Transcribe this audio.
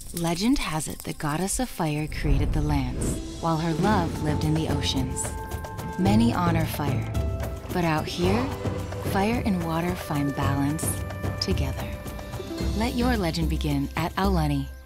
Legend has it the goddess of fire created the lands, while her love lived in the oceans. Many honor fire, but out here, fire and water find balance together. Let your legend begin at Aulani.